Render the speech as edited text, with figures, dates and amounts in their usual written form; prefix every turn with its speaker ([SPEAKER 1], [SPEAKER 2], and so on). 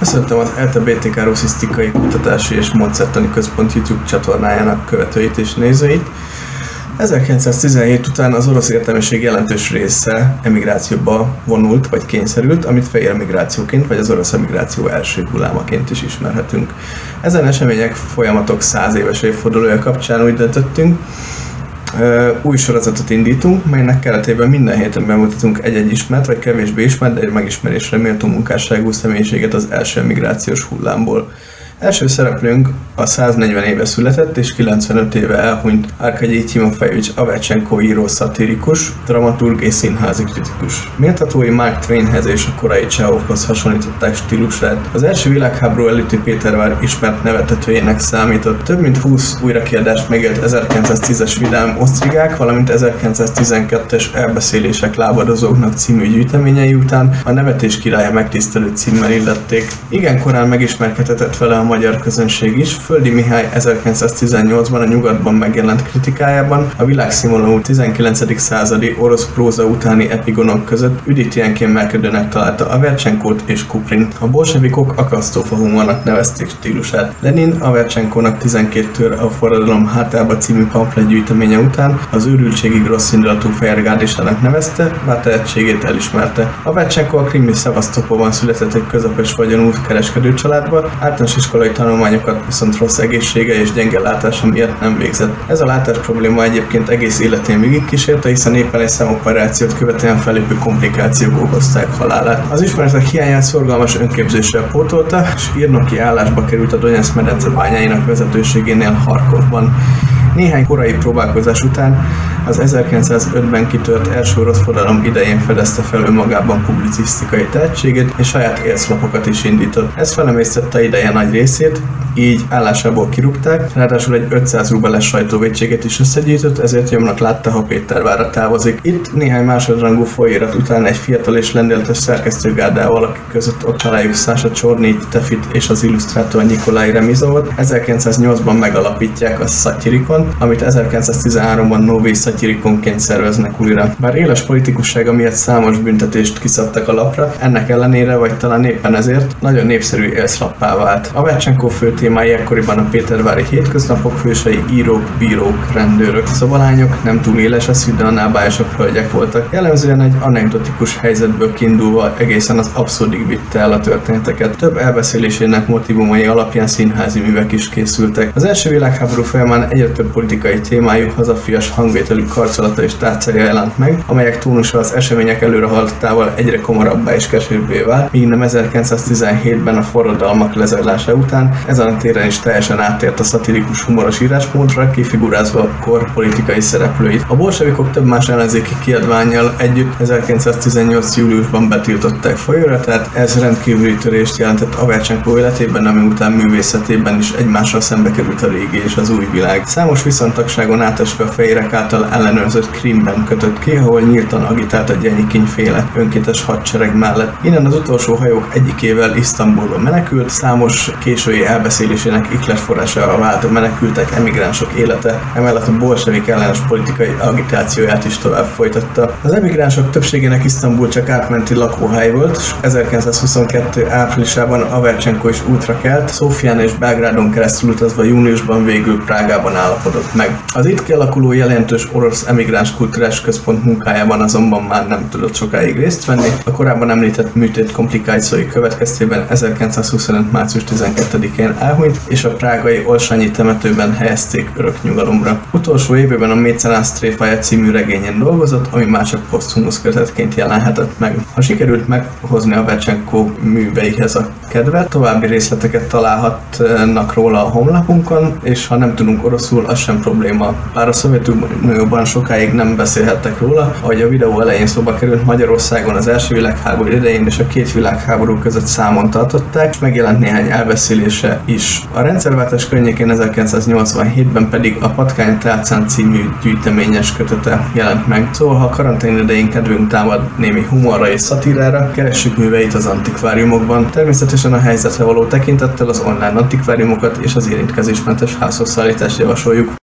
[SPEAKER 1] Köszöntöm az LTBTK Russzisztikai Kutatási és Módszertani Központ YouTube csatornájának követőit és nézőit. 1917 után az orosz értelmiség jelentős része emigrációba vonult vagy kényszerült, amit fehér migrációként vagy az orosz emigráció első hullámaként is ismerhetünk. Ezen események folyamatok 100 éves évfordulója kapcsán úgy döntöttünk, új sorozatot indítunk, melynek keretében minden héten bemutatunk egy-egy ismert vagy kevésbé ismert, de egy megismerésre méltó munkásságú személyiséget az első migrációs hullámból. Első szereplőnk a 140 éve született és 95 éve elhunyt Arkadij Timofejevics Avdyenchenko író szatirikus, dramaturg és színházi kritikus. Méltatói Mark Twainhez és a korai Csehovhoz hasonlították stílusát. Az első világháború előtti Pétervár ismert nevetetőjének számított. Több mint 20 újrakiadást megélt 1910-es Vidám osztrigák, valamint 1912-es Elbeszélések lábadozóknak című gyűjteményei után a Nevetés királya megtisztelő címmel illették. Igen korán megismerkedhetett vele a magyar közönség is. Földi Mihály 1918-ban a Nyugatban megjelent kritikájában a világszínvonalú 19. századi orosz próza utáni epigonok között üdítően kiemelkedőnek találta Avdyencsenkót és Kuprint. A bolsevikok akasztófa humornak nevezték stílusát. Lenin Avdyencsenkónak 12 tör a forradalom hátába című pamfletgyűjteménye után az őrültségig rosszindulatú fejérgádisának nevezte, bár tehetségét elismerte. Avdyencsenko a krimi Szevasztopolban született egy közepes vagyonú kereskedő családba, általános iskolai tanulmányokat viszont rossz egészsége és gyenge látása miatt nem végzett. Ez a látás probléma egyébként egész életén végig kísérte, hiszen éppen egy szemoperációt követően fellépő komplikációk okozták halálát. Az ismeretek hiányát szorgalmas önképzéssel pótolta, és írnoki állásba került a Donetsz medence bányáinak vezetőségénél Harkovban. Néhány korai próbálkozás után az 1905-ben kitört első orosz forradalom idején fedezte fel önmagában publicisztikai tehetségét, és saját élszlapokat is indított. Ez felemésztette ideje nagy részét, így állásából kirúgták, ráadásul egy 500 rubeles sajtóvétséget is összegyűjtött, ezért jobbnak látta, ha Pétervárra távozik. Itt néhány másodrangú folyóirat után egy fiatal és lendületes szerkesztőgárdával, akik között ott találjuk Sasha Csornyit, Tefit és az illusztrátor Nyikolaj Remizovot, 1908-ban megalapítják a Szatirikon, amit 1913-ban Novi Szatirikonként szerveznek újra. Bár éles politikussága miatt számos büntetést kiszabtak a lapra, ennek ellenére, vagy talán éppen ezért nagyon népszerű élszlappá vált. Avdyencsenko fő témái ekkoriban a pétervári hétköznapok hősei, írók, bírók, rendőrök, szobalányok, nem túl éles eszű, de annál bájosabb hölgyek voltak. Jellemzően egy anekdotikus helyzetből kiindulva egészen az abszurdig vitte el a történeteket. Több elbeszélésének motivumai alapján színházi művek is készültek. Az első világháború folyamán egyre több politikai témájú, hazafias hangvételű karcolata és tárcája jelent meg, amelyek tónusa az események előrehaladtával egyre komorabbá és keserűbbé vált, míg nem 1917-ben a forradalmak lezajlása után ezen a téren is teljesen áttért a szatirikus humoros írásmódra, kifigurázva a kor politikai szereplőit. A bolsevikok több más ellenzéki kiadvánnyal együtt 1918. júliusban betiltották folyóiratát, ez rendkívüli törést jelentett Avdyencsenko életében, ami után művészetében is egymással szembe került a régi és az új világ. Számos viszontagságon átesve a fehérek által ellenőrzött Krímben kötött ki, ahol nyíltan agitált a Gyenyikin-féle önkéntes hadsereg mellett. Innen az utolsó hajók egyikével Isztambulba menekült, számos késői elbeszélésének ihletforrásával vált a menekültek, emigránsok élete, emellett a bolsevik ellenes politikai agitációját is tovább folytatta. Az emigránsok többségének Isztambul csak átmenti lakóhely volt, és 1922. áprilisában Avdyencsenko is útra kelt, Szófián és Belgrádon keresztül utazva júniusban végül Prágában állapodott meg. Az itt kialakuló jelentős orosz emigráns kulturális központ munkájában azonban már nem tudott sokáig részt venni. A korábban említett műtét komplikációi következtében 1925. március 12-én elhunyt, és a prágai Olsanyi temetőben helyezték örök nyugalomra. Utolsó évében a Mécenász tréfája című regényén dolgozott, ami már csak poszthumusz kötetként jelenhetett meg. Ha sikerült meghozni Avdyencsenko műveihez a kedvet, további részleteket találhatnak róla a honlapunkon, és ha nem tudunk oroszul, az sem probléma. Bár a Szovjetunióban sokáig nem beszélhettek róla, ahogy a videó elején szóba került, Magyarországon az első világháború idején és a két világháború között számon tartották, és megjelent néhány elbeszélése is. A rendszerváltás környékén 1987-ben pedig a Patkány tálcán című gyűjteményes kötete jelent meg. Szóval, ha a karantén idején kedvünk támad némi humorra és szatírára, keressük műveit az antikváriumokban. Természetesen a helyzetre való tekintettel az online antikváriumokat és az érintkezésmentes házhoz szállítást javasoljuk.